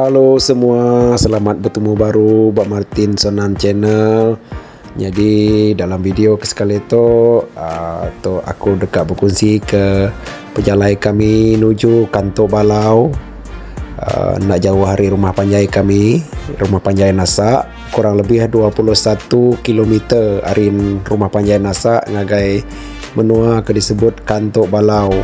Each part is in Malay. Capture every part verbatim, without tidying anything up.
Halo semua, selamat bertemu baru Bak Martin Sonan Channel. Jadi dalam video sekali itu uh, tu aku dekat berkongsi ke perjalanan kami menuju Kantor Balau. uh, Nak jauh hari rumah panjai kami, rumah panjai Nasak, kurang lebih dua puluh satu kilometer arin rumah panjai Nasak ngagai menua ke disebut Kantor Balau.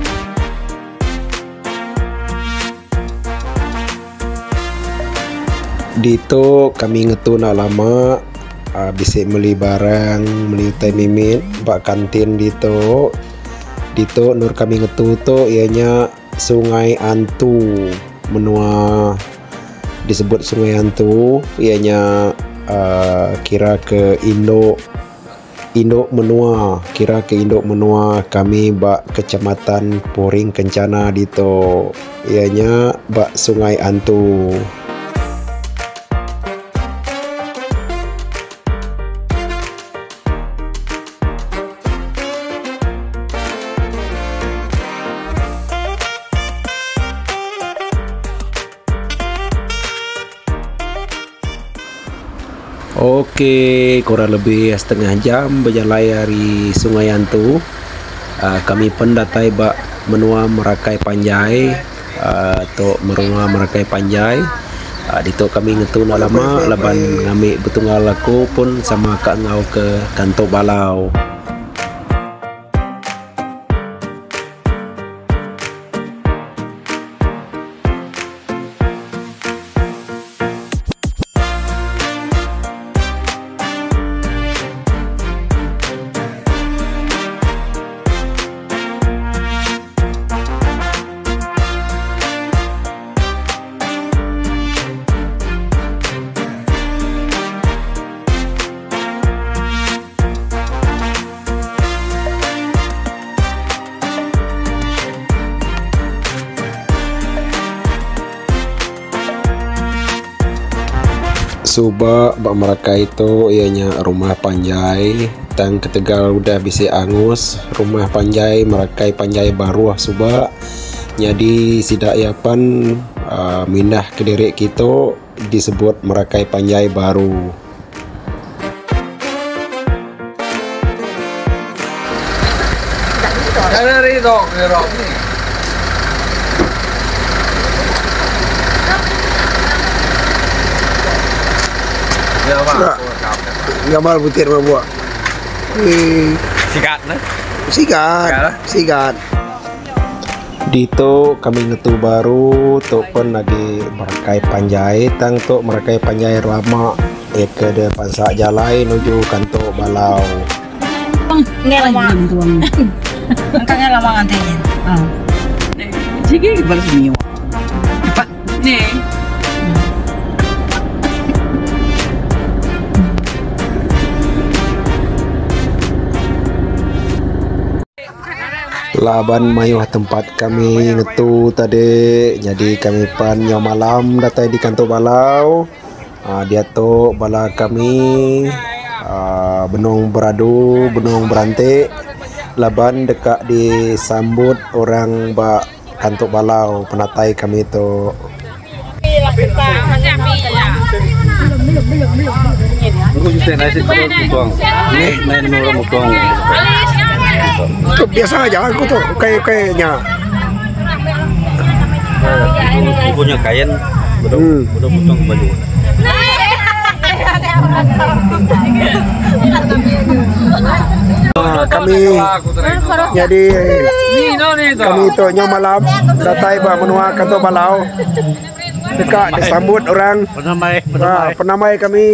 Dito kami ngetu nak lama uh, bisik beli barang, beli teh mimit bak kantin dito. Dito nur kami ngetu tu ianya Sungai Antu menua disebut Sungai Antu, ianya uh, kira ke Indok Indok menua, kira ke Indok menua kami bak Kecamatan Poring Kencana dito, ianya bak Sungai Antu. Oke, kurang lebih setengah jam berjalan dari Sungai Antu. Uh, kami pendatai bak menua Merakai Panjai, uh, tok merua Merakai Panjai. Uh, Dito kami ngetu nak lama, laban ngambil betunggal aku pun sama kak ngau ke Kantor Balau. Subak bak Merakai itu ianya rumah panjai tang ketegal udah bisa angus rumah panjai Merakai Panjai baru subak. Jadi sidak yapan uh, mindah ke diri kita disebut Merakai Panjai baru. Gambar butir buat sikat nah sikat sikat dito kami ngetu baru tok pun lagi Merakai Panjai tang tok Merakai Panjai lama eh ke depan sak jalan menuju Kantor Balau. Nggak lama tuang angkanya lama ngantenya ah sige balas niyo pak nih laban mayuh tempat kami ngetu tadi. Jadi kami pan nyaw malam datang di Kantor Balau. Uh, dia tu bala kami uh, benong beradu, benong berantik. Laban dekat disambut orang bak Kantor Balau penatai kami tu. Itu biasa aja aku tuh kayak kayaknya. punya kain, udah Hmm. udah potong baju. Nah, kami jadi kami itu nyaw malam datai bak menua Kantor Balau dekat disambut orang Penamai, nah, penamai. penamai kami.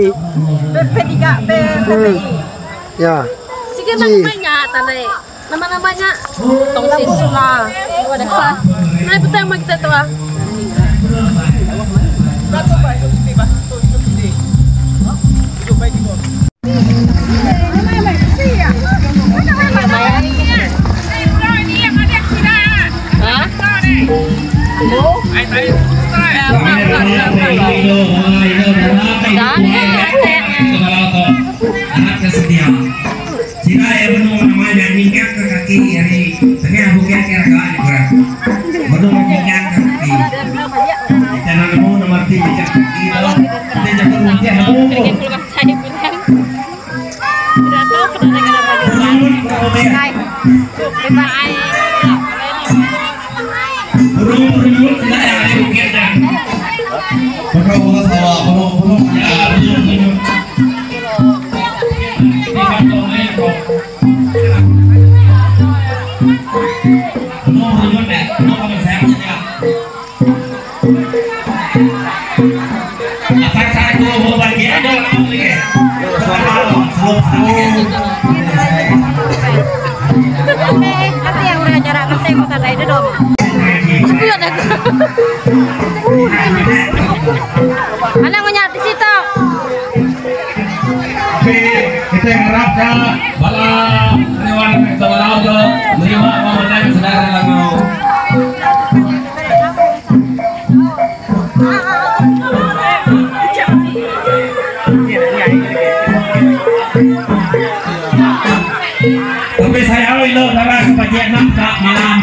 Hmm. Ya. Sige namanya tanay. Nama-namanya Tongsis lah. Wadah. Nah, betul yang kita tuh ah. Jika yang menunggu namanya nikah ke kaki dari tengah bukit kira-kira berat menunggu nikah ke kaki Lagi keluar saya bilang. Tidak tahu kedatangan apa dia. Hai. Terima kasih. Burung-burung tidak ada yang kita. Burung-burung salah, burung-burung ya, burung-burung. Ini kantongnya kok. Burung-burung deh, burung kamu sayang saja. Apa saya burung bagian ada kamu ni? Nanti yang udah jarak penting makan lainnya dong. Anak menyatu situ. Tapi kita ngerapkan bala hewan kita balau ke lima memenang saudara lagu. Tapi saya awal lo darah kebajikan nak malam.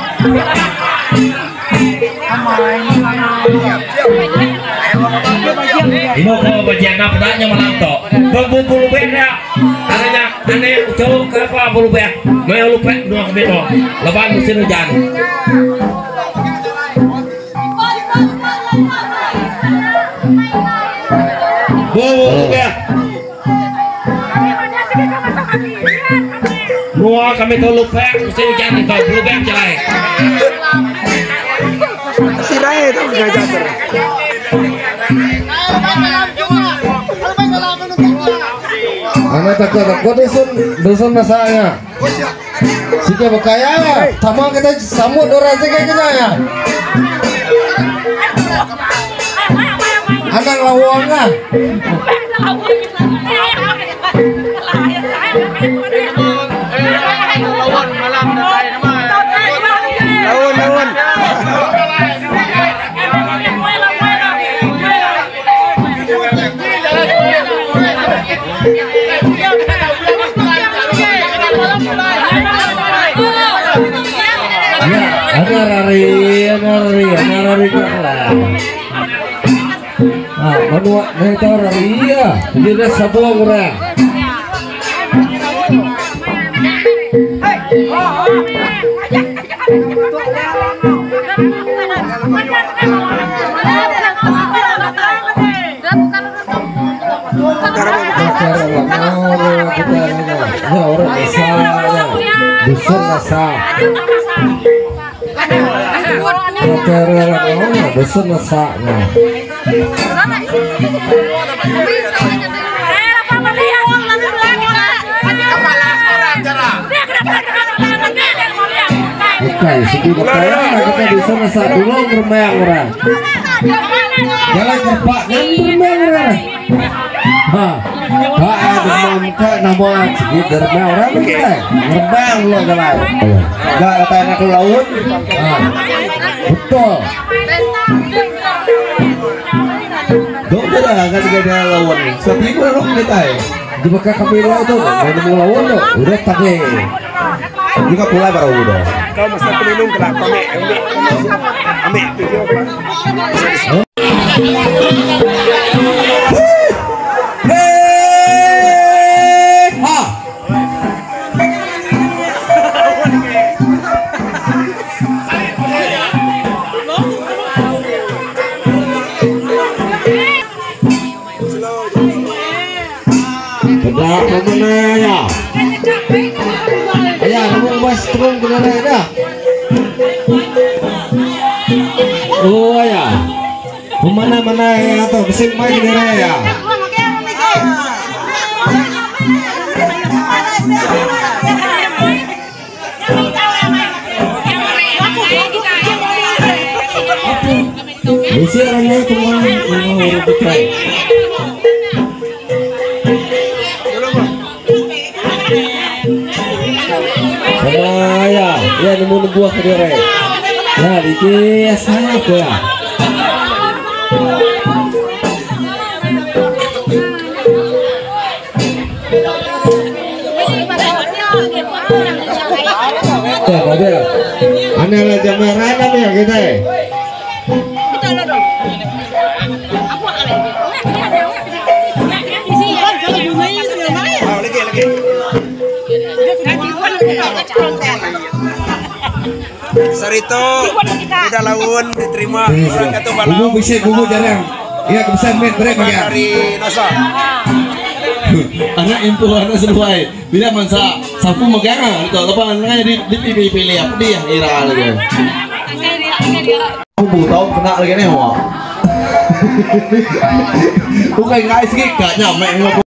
Ino kau bagian apa daknya malam to. Bambu bulu beda. Anaknya aneh jauh ke apa bulu beda. Mau lupa dua ke beda. Lepas musim hujan. Bulu beda. Mua kami tahu lupa musim hujan itu bulu beda celai. Si Rai itu ngajak terus. Anak tak ada kau dusun dusun masanya. Sika berkaya, sama kita samut orang sika kita ya. Anak lawang lah. Lawan lawan. Ada rari, ada rari, ada rari kalah. Ah, menua itu rari ya. Jadi satu orang. Dusun nasa, dusun nasa. Bukan, sedih berkaya kita dusun nasa dulu bermain orang. Jalan kerpak dan bermain orang. Hah, hah, ada muka nama sedih bermain orang kita. Bermain lo jalan. Gak kata anak laut. Betul. Dok dah kan ada lawan. Tapi gua orang kita. Di bekas kamera itu, main mau lawan lo. Udah tak ni. Juga pulai baru udah. Kau mesti pelindung kelak kau ambil ambil video kelak. Bedak kemana ya? Ayah, kamu bas turun ke mana dah? Oh ya, kemana mana ya? Atau bising main ke mana ya? Mesti orangnya cuma lima rupiah. Sama ya, ya nemu buah kedere. Ya, dikit saya ke ya. Ya, ada. Ane lah jamaran apa ya kita? Sarito udah laun diterima orang kata balau. Gugu bisa gugu jarang. Iya bisa main break ya. Dari Nasa. Anak info anak seruai. Bila mansa sapu megang itu apa namanya di di pilih apa dia ira lagi. Aku tahu kena lagi nih wah. Bukan guys sih gak nyampe.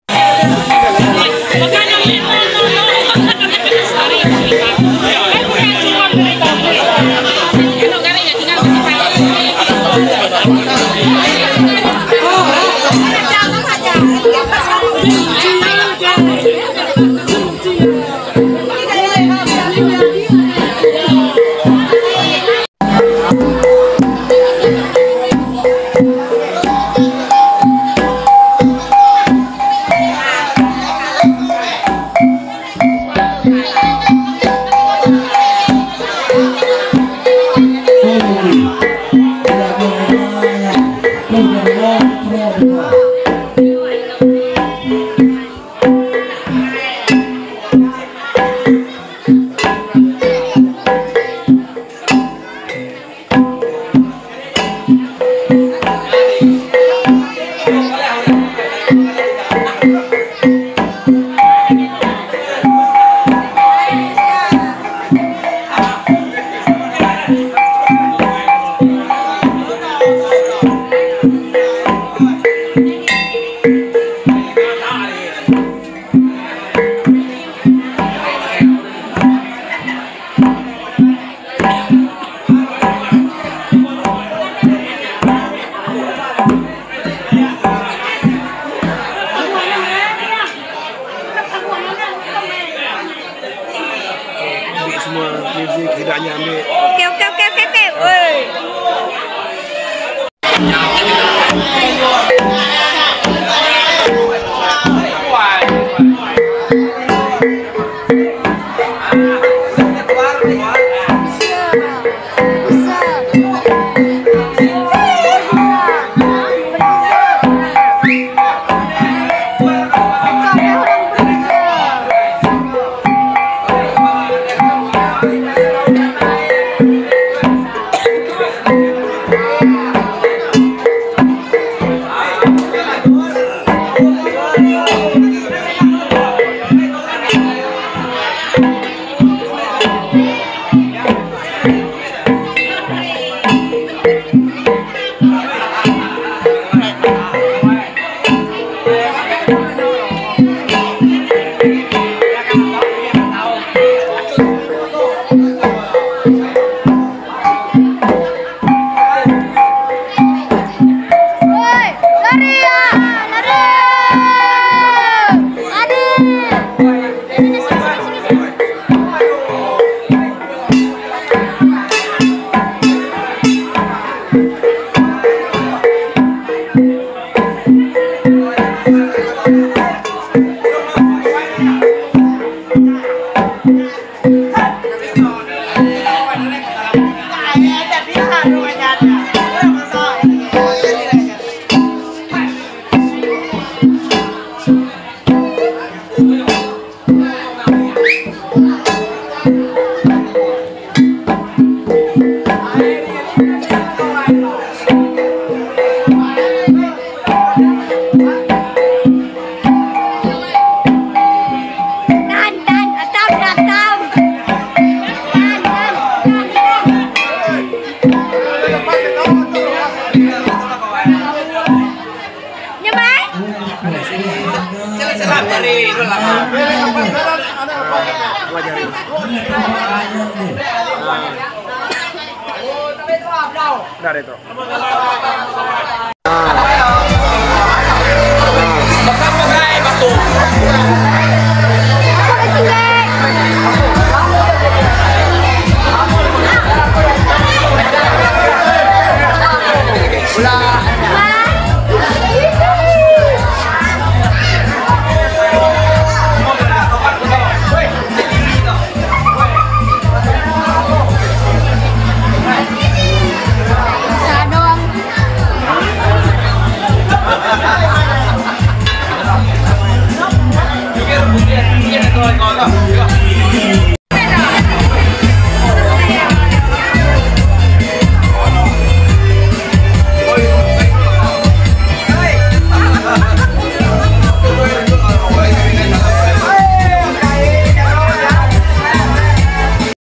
Oke oke oke oke oke. Woi. Dari itu.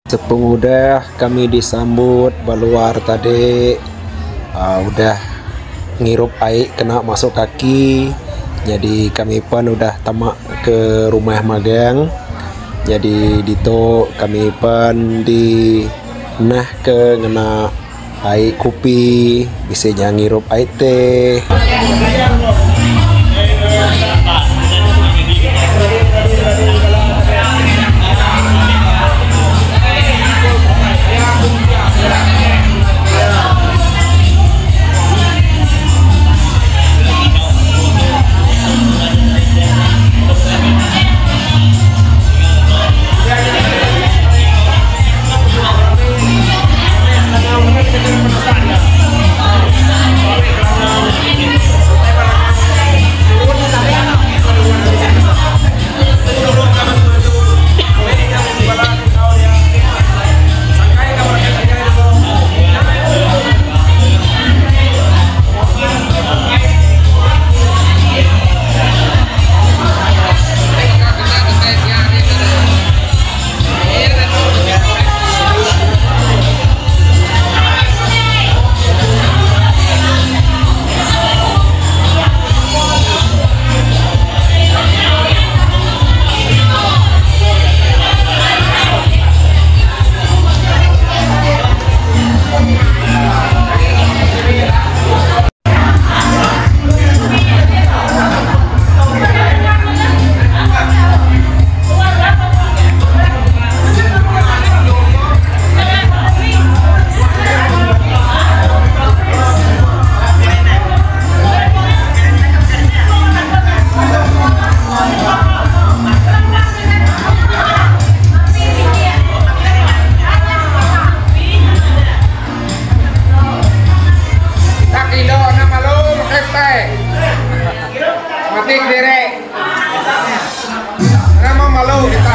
Tepung udah kami disambut keluar tadi, uh, udah ngirup air kena masuk kaki, jadi kami pun udah tamak ke rumah magang. Jadi dito kami pun di nah ke ngena air kopi, bisa jangan ngirup air teh. Matik diri. Nama malu kita.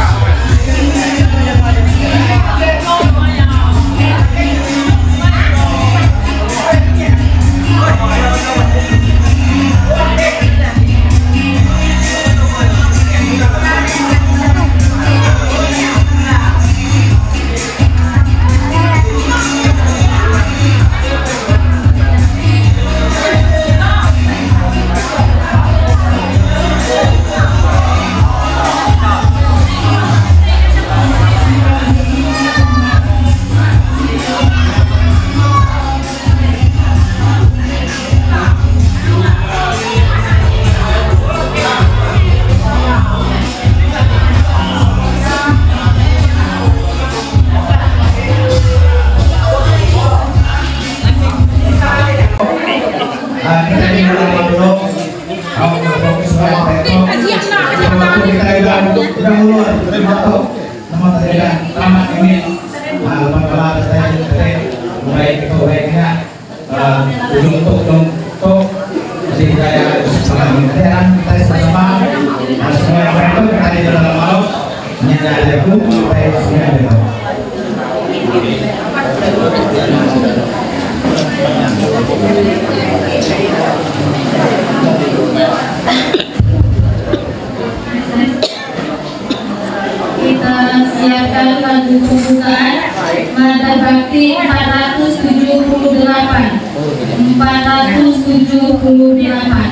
Kita siapkan lagu pembukaan Mada Bakti empat ratus tujuh puluh delapan empat ratus tujuh puluh delapan.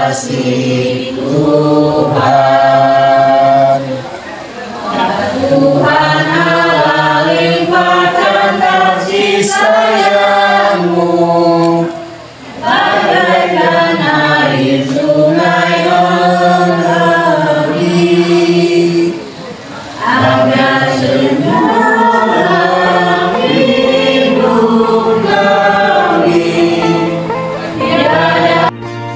kasih Tuhan. Tuhan Allah limpahkan kasih sayang-Mu bagaikan air sungai mengalir, agar segala hidup kami tiada.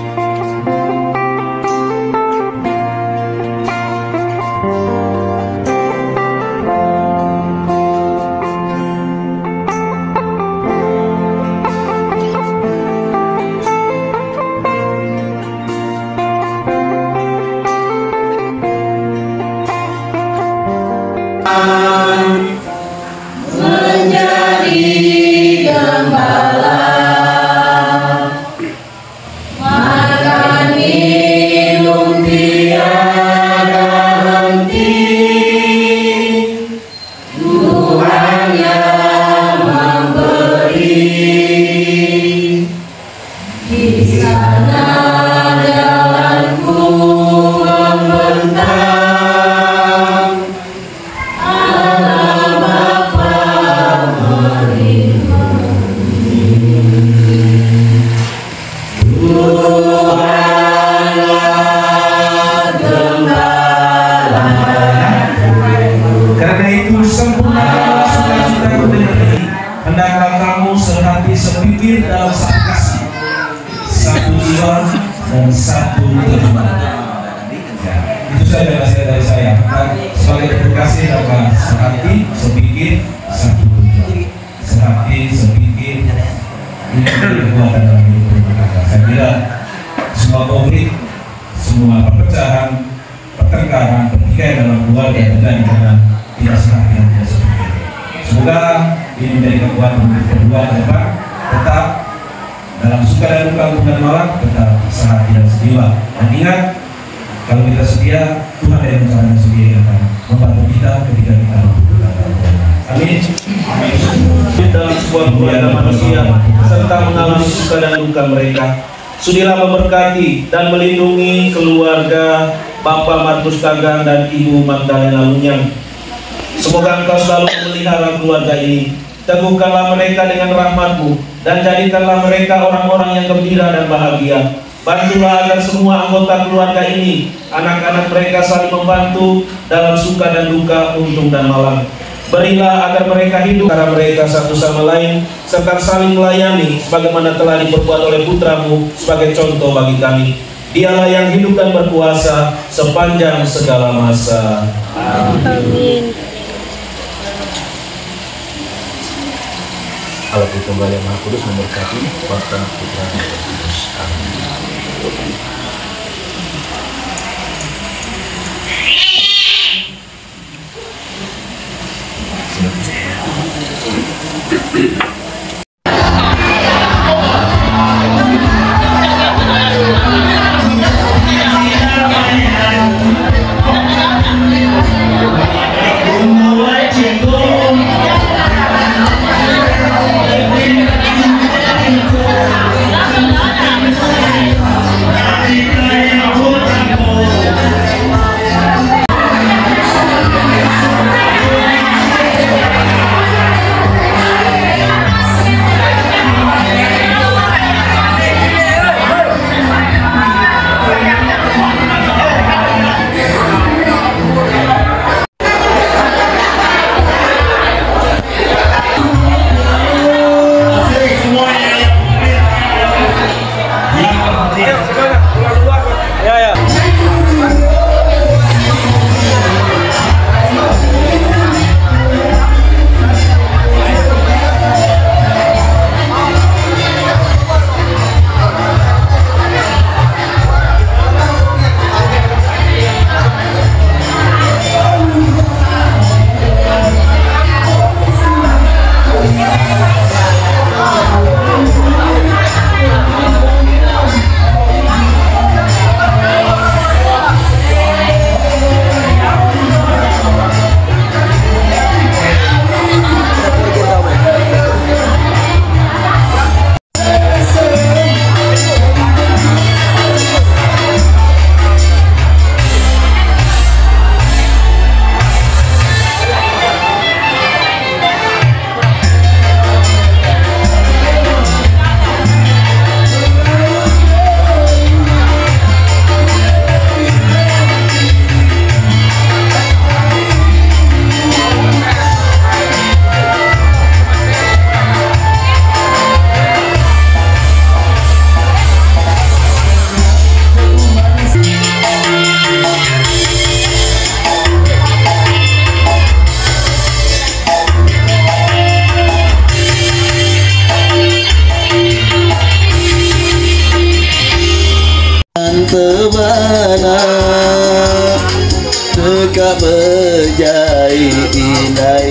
Menjadi gembala, makan minum tiada henti, Tuhan yang memberi. Di sana jalanku membentang, Allah Bapa melindungi. Tuhanlah gembala. Karena itu sempurnakanlah sukacitamu dengan ini, hendaklah kamu sehati sepikir dalam satu kasih, satu jiwa dan satu tujuan. Ya, itu saja nasihat dari saya. Dan sebagai terkasih adalah sehati sepikir satu tujuan. Sehati sepikir ini kekuatan dalam hidup rumah tangga. Saya kira semua konflik, semua perpecahan, pertengkaran, pertikaian dalam keluarga terjadi karena tidak sehati dan tidak sepikir. Semoga ini menjadi kekuatan untuk kedua depan, tetap dalam suka dan duka, dan malam tetap sehati dan sejiwa. Dan ingat, kalau kita setia, Tuhan yang mencari setia yang akan membantu kita ketika kita membutuhkan. Amin. Dalam sebuah keluarga manusia serta mengalami suka dan duka mereka, sudilah memberkati dan melindungi keluarga Bapak Markus Kagang dan Ibu Magdalena Lunyang. Semoga Engkau selalu memelihara keluarga ini. Teguhkanlah mereka dengan rahmat-Mu dan jadikanlah mereka orang-orang yang gembira dan bahagia. Bantulah agar semua anggota keluarga ini, anak-anak mereka saling membantu dalam suka dan duka, untung dan malam. Berilah agar mereka hidup karena mereka satu sama lain, serta saling melayani sebagaimana telah diperbuat oleh putra-Mu sebagai contoh bagi kami. Dialah yang hidup dan berkuasa sepanjang segala masa. Amin. Allah Tunggal yang Maha Kudus memberkati Bapa, Putra, dan Roh Kudus. Amin.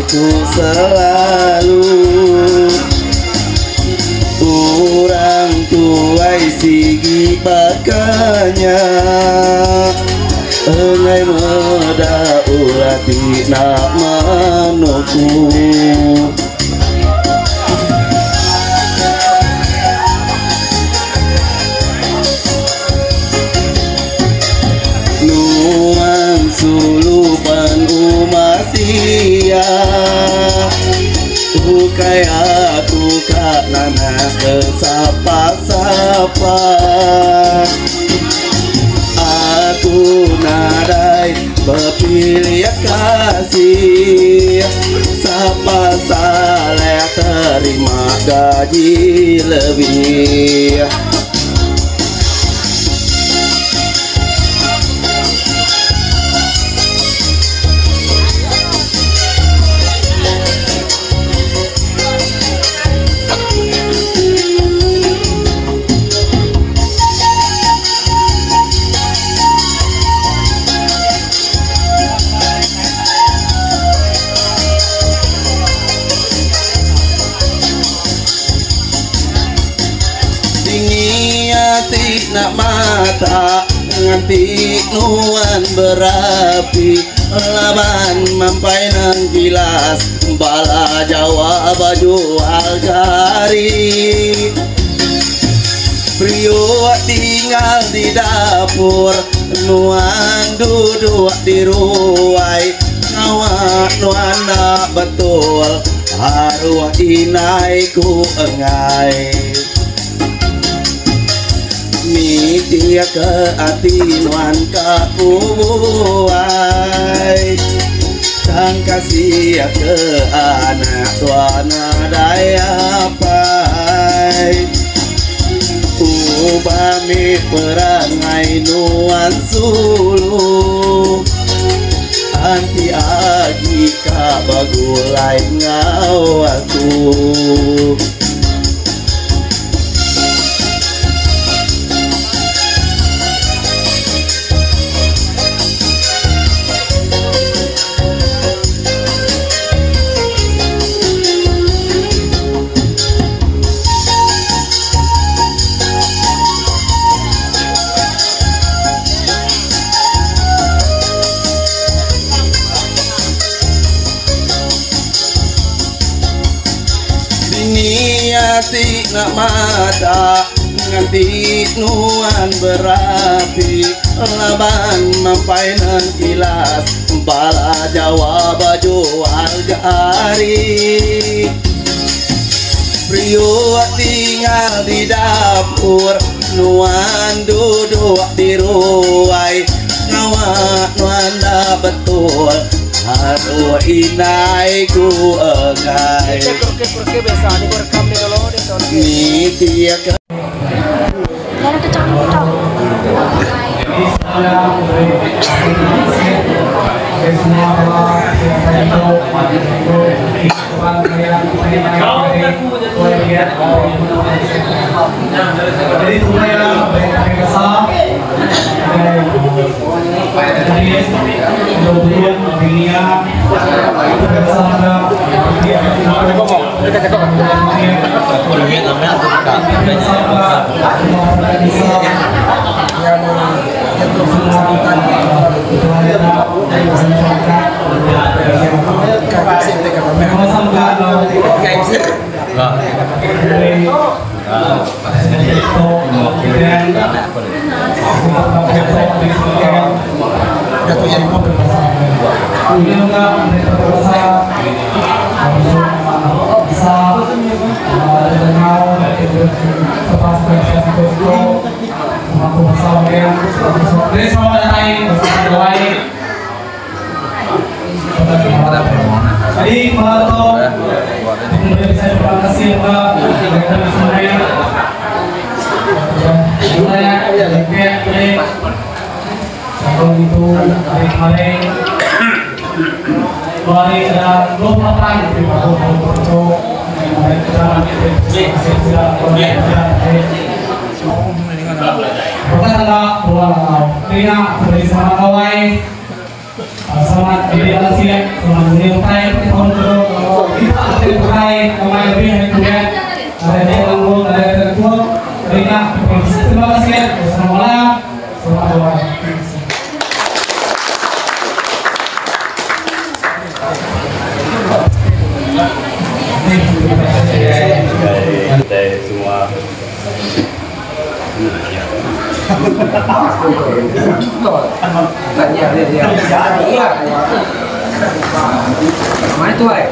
ku selalu orang tuai sigi bakanya engai muda ulati nak manuku nuan sulupan umasia bukai aku kak nana kesapa-sapa aku nadai berpilih kasih sapa saleh terima gaji lebih nak mata nganti nuan berapi laban mampai nang gilas bala Jawa baju algari prio tinggal di dapur nuan duduk di ruai ngawak nuan nak betul haruah inaiku engai mi dia ke hati nuan kapuai tang kasih ke anak tuana daya pai ubami perangai nuan sulu anti agi ka bagulai ngawaku niati nak mata nganti nuan berapi laban mampai nan kilas bala Jawa baju algari prio tinggal di dapur nuan duduk di ruai ngawak nuan dah betul haru inaiku engai ni dia ke Jadi Pak kemudian saya terima kasih Pak Direktur Semuanya saya kayak ini kalau itu hari kemarin kemarin ada dua orang di Pak untuk kita pertama dua orang ini dari sana kawai Selamat berjalan siang, selamat menyertai tahun baru. Kita akan mulai kembali lebih hari kemudian. Ada yang lalu, ada yang terkuat. Terima kasih. Selamat malam. Selamat malam. Kita semua tanya dia dia iya mana itu ay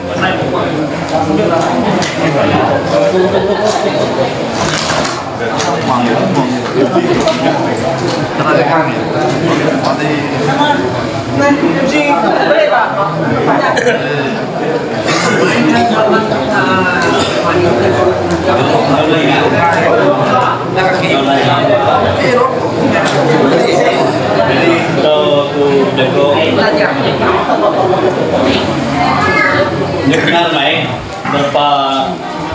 Ini benar baik Bapak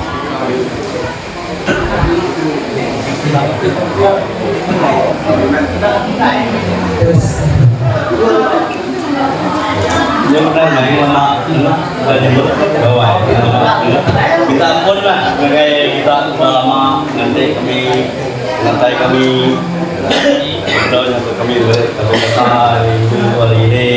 yang benar baik lama menyebut bahwa kita pun lah sebagai kita lama nanti kami nanti kami doanya kami kami datang hari ini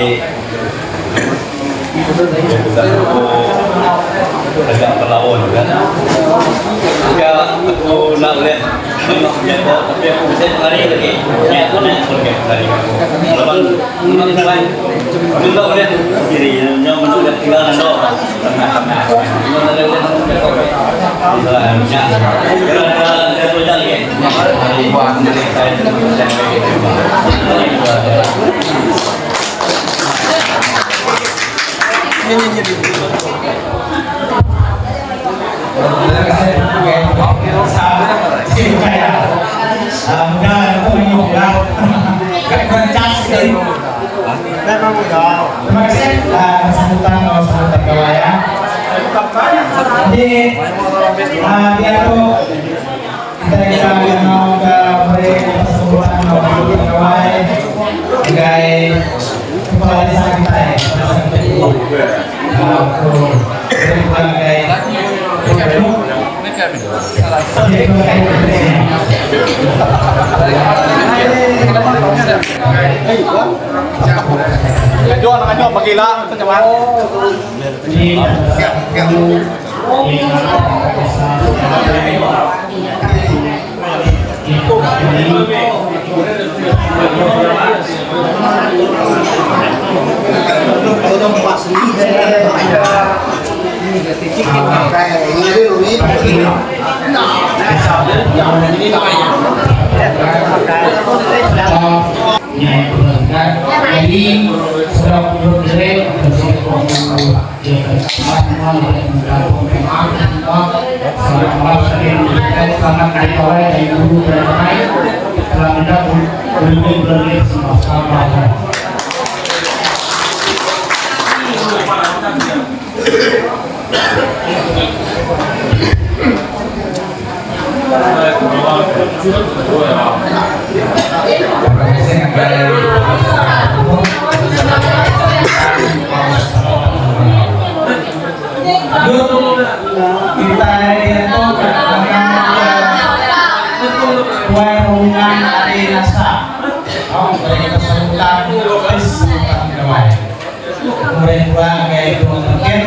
yang juga aku agak terlawan kan ya aku nak lihat memang biasa tapi aku bisa lari lagi ya aku nak pergi lari aku lepas memang lain juga lihat diri yang menurut tinggal nando tengah-tengah mana ada lihat misalnya kira ada ada tujuan lagi hari buat dari saya dan terima kasih sambutan sambutan kawan ya. Jadi dia tuh kita kita mau ke break sambutan kawan sebagai kepala desa kita ya. Aku sebagai Jual aja pagila sa jawan. Jadi sudah berdiri selamat kali oleh dari guru berkait telah mendapat belum berdiri sama-sama. Kita itu kue hubungan dari nasa. Oh, dari keseluruhan terus kemudian dua kayak itu mungkin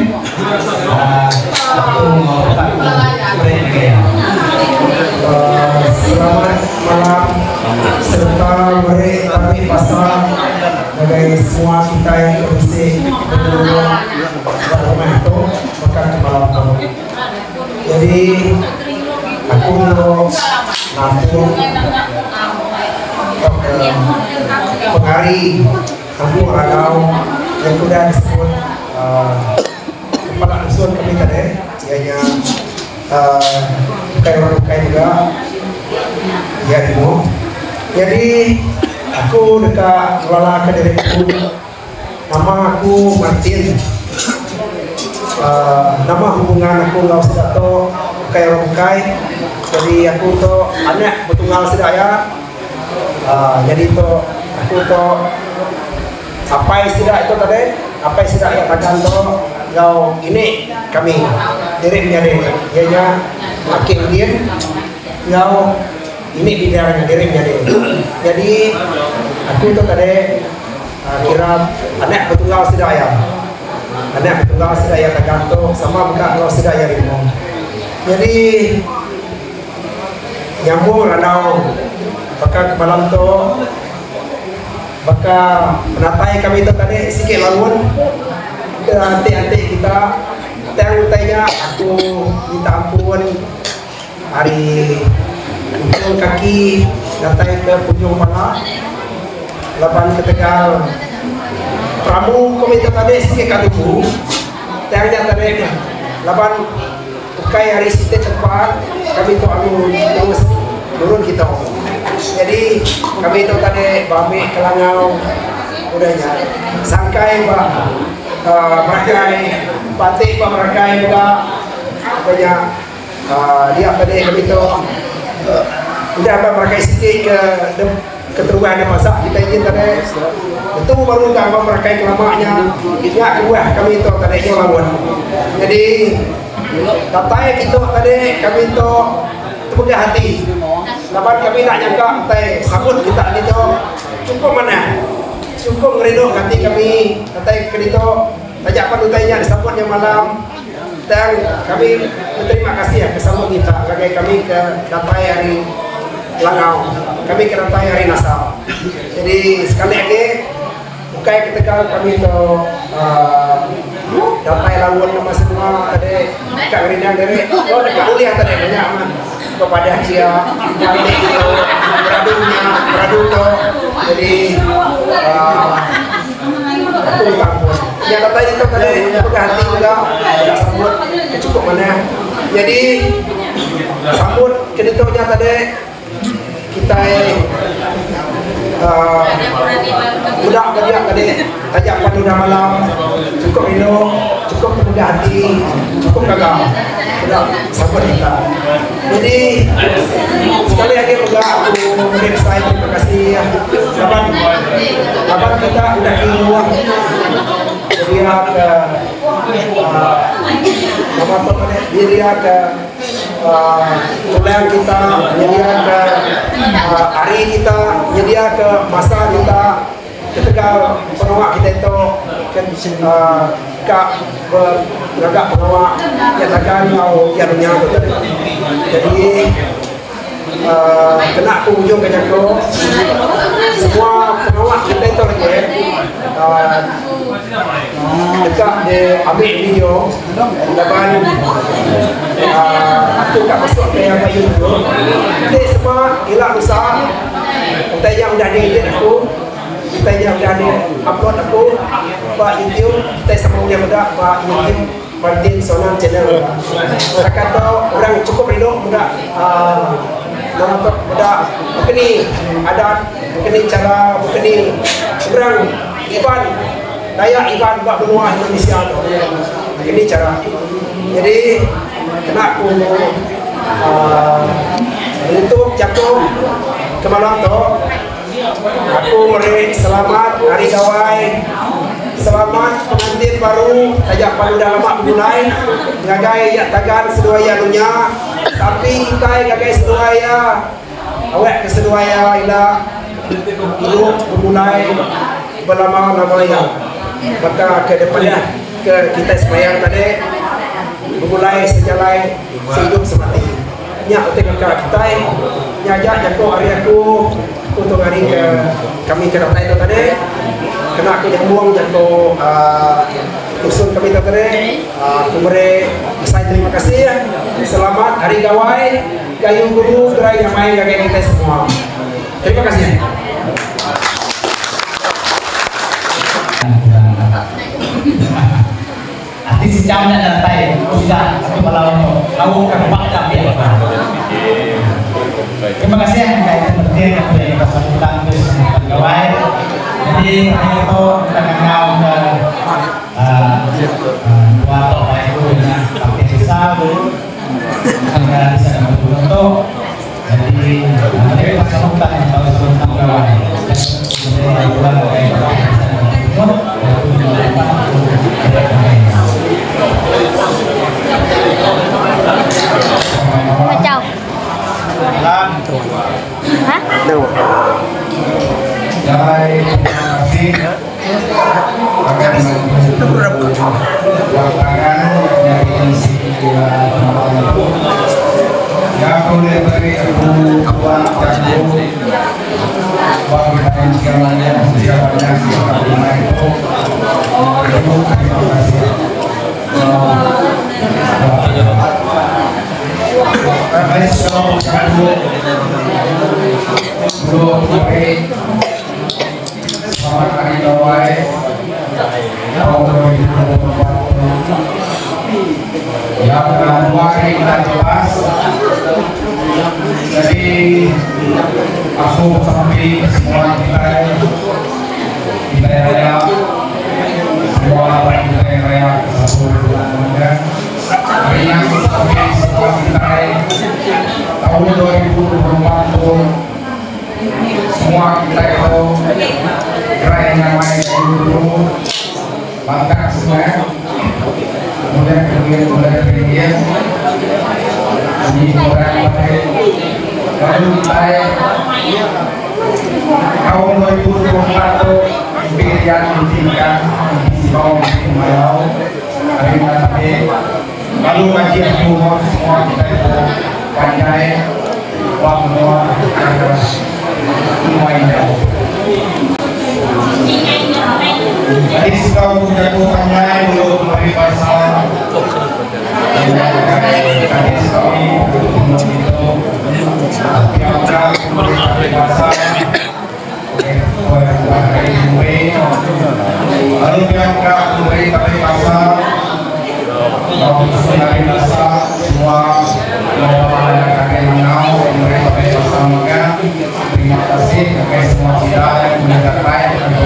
aku mau tak beri selamat malam serta beri kami pasrah bagi semua kita yang bersih berumah itu makan malam kamu. Jadi aku mau nampung pengari kampung Ragau yang sudah disebut kepala dusun kami tadi, ianya bukan juga ya itu. Jadi aku dekat kelola ke diriku, nama aku Martin. Uh, nama hubungan aku lau sedato kayak orang kai, jadi aku to anak betunggal sedaya. Uh, jadi to aku to apa istilah itu tadi, apa istilah yang katakan tu, kau ini kami diri menjadi, ianya makin dia, kau ini bidangnya diri menjadi. Jadi aku itu tadi uh, kira anak bertunggal sedaya, anak bertunggal sedaya tergantung sama bukan kalau sedaya ribu. Jadi nyambung ranau, bakal malam tu. Maka menatai kami itu tadi sikit lawan ke antik-antik kita. Tanya aku minta ampun hari ujung kaki natai ke punjung pala lapan ke Tegal. Pramu kami itu tadi sikit katubu. Tanya tadi lapan ukai hari sikit cepat kami itu aku terus turun kita. Jadi kami itu tadi bami kelangau udahnya sangkai bah uh, merakai batik bah merakai juga banyak uh, dia tadi kami itu uh, udah apa merakai sikit ke keteruan yang masak kita ingin tadi itu baru tak apa merakai kelamanya ya kuah kami itu tadi yang lawan. Jadi tatai kita tadi kami itu terbuka hati. Lapan kami nak nyangka tay sambut kita ni tu cukup mana, cukup mereduk hati kami. Tay kedito tajak panutainya disambut yang malam dan kami berterima kasih ya kesambut kita. Bagai kami ke datai hari Langau, kami ke datai hari Nasab. Jadi sekali lagi bukan ketika kami tu uh, datai lawan nama semua tadi kat Rindang dari oh dekat Uliah tadi banyak mah kepada dia nanti itu peradunya peradu tu jadi uh, aku minta ampun yang kata itu tadi bukan hati juga tidak sambut cukup mana jadi sambut keditunya tadi kita uh, budak kerja tadi tajak pada malam cukup minum cukup terbuka hati cukup gagal budak sambut kita. Jadi sekali lagi juga aku beri saya terima kasih ya. Kapan kapan kita udah keluar dia ke apa apa dia ke tulang kita, dia ke hari kita, dia ke masa kita ketika pengawal kita itu kan kak beragak pengawal yang akan mau yang menyambut. Jadi uh, kena aku ujung ke Jangko semua pengawal kita itu lagi uh, dekat dia ambil video lapan uh, aku tak masuk ke yang bayu tu dia semua hilang besar kita yang dah diedit aku kita yang dah di upload aku buat YouTube kita sama punya budak buat YouTube Martin Sonan channel. Mereka tahu orang cukup rindu budak nama uh, budak begini adat begini cara begini orang Iban Dayak Iban buat benua Indonesia tu begini cara. Jadi kena aku uh, untuk jatuh ke malam tu aku beri selamat hari gawai, selamat pengantin baru tajak pada dah lama mulai gagai yak tagan seduaya dunia tapi kita gagai seduaya awak ke seduaya ila hidup memulai berlama-lamanya maka ke depannya ke kita semayang tadi memulai sejalan sehidup semati nyak utik kakak kita nyajak jago hari aku untuk hari ke kami ke data itu tadi kena aku nyambung jago uh, usul kami itu tadi uh, aku beri saya terima kasih selamat hari gawai gayu guru gerai yang main gagai kita semua terima kasih. Di sejam dan nanti sudah satu malam lalu kan pada dia. Terima kasih ya kaitan penting kepada yang bersangkutan pegawai. Jadi hari itu kita kenal ke waktu baik itu dengan pakai sisa dulu agar bisa dapat untuk jadi dari bersangkutan yang tahu tentang pegawai. Jadi bulan kayak boleh beri aku kuat jago buat kita yang segalanya siapanya siapa dimana itu itu terima kasih. Baik, kalau kamu belum beri selamat hari Dawai tahun dua ribu dua puluh empat. Yang kedua kita jelas, jadi aku sampai semua kita kita raya semua apa kita raya satu bulan hari yang sampai semua kita tahun dua ribu dua puluh empat itu semua kita itu raya namanya dulu bangga semua. Kemudian kemudian kemudian kemudian di orang lalu kita tahun dua ribu dua puluh empat pilihan ditingkat di bawah Malayau hari nanti lalu kajian umur semua kita itu pandai waktu semuanya. Jadi sekau jago pandai belum beri pasal. Jadi sekau belum itu. Tiada beri pasal. Lalu tiada beri beri pasal. Lalu sekali pasal semua orang yang kakek menau beri beri pasal maka terima kasih kakek semua tidak yang mendapat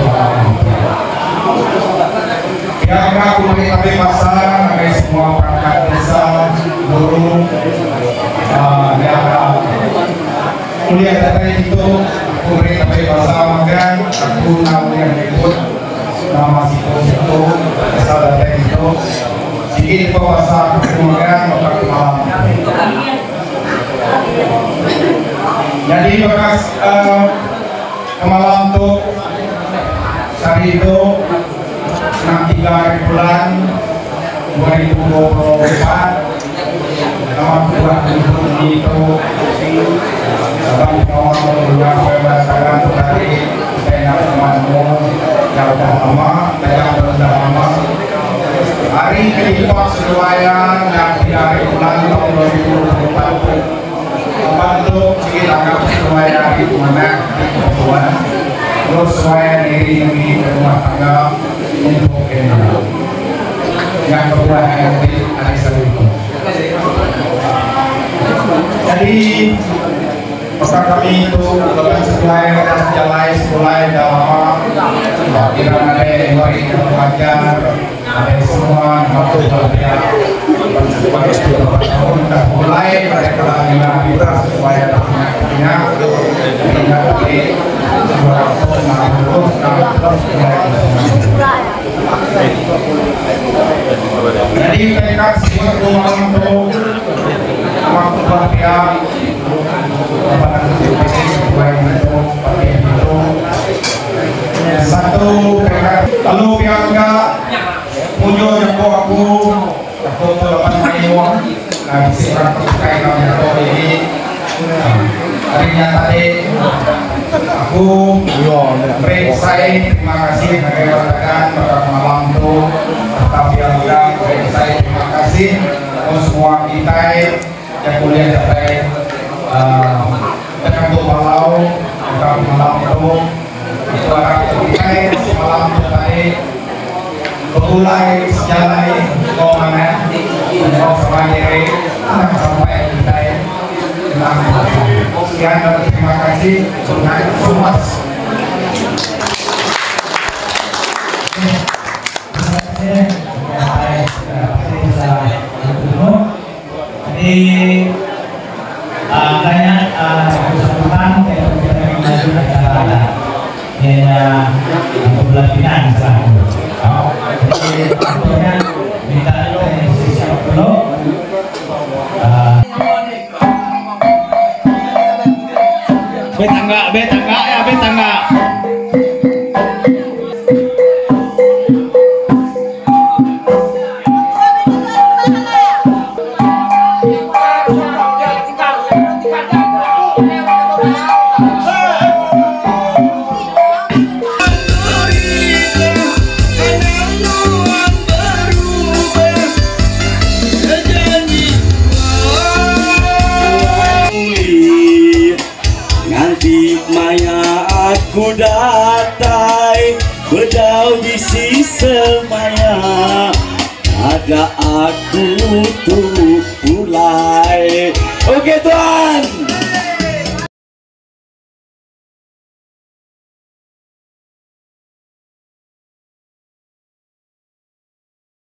yang aku beri tapi pasar, bagi semua perangkat desa, guru, yang kuliah dari itu, aku beri tapi pasar, maka aku nama yang ikut nama situ situ, asal dari itu, sedikit pasar, kemudian maka malam. Jadi bekas kemalam tuh hari itu enam tiga bulan dua ribu dua puluh empat nama buat itu abang kawan yang berdasarkan dari tenar temanmu yang sudah lama yang sudah lama hari kedua sesuaian enam tiga bulan tahun dua ribu dua puluh empat membantu kita anggap sesuaian hari mana perempuan terus sesuaian diri di rumah tangga untuk yang kedua nanti hari Sabtu. Jadi pesan kami itu bukan sesuai dan sejalai sekolah dan lama tidak ada yang luar yang mengajar ada semua waktu berbeda sudah mulai pada kelanian kita sesuai dengan punya tidak boleh dua ratus enam puluh jadi mereka semua rumah untuk waktu berbeda satu lalu pihak muncul jempol aku aku terlepas main nah bisa praktek kalau ini harinya tadi aku break saya terima kasih rekan-rekan pada malam itu tetap yang break saya terima kasih untuk semua kita yang kuliah sampai dengan Balau kita malam itu itu harap kita malam itu tadi berulai sejalai kau mana kau sama diri sampai kita sekian dan terima kasih semua. Jadi banyak kesempatan yang kita maju acara ya bulan Pinang selalu. Jadi tentunya minta siap dulu. Betangga, betangga ya betangga. di maya aku datai bedau di sisa maya ada aku tuh mulai. Oke tuan.